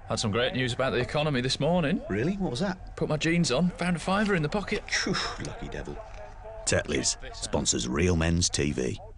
Had some great news about the economy this morning. Really? What was that? Put my jeans on, found a fiver in the pocket. Phew, lucky devil. Tetley's sponsors Real Men's TV.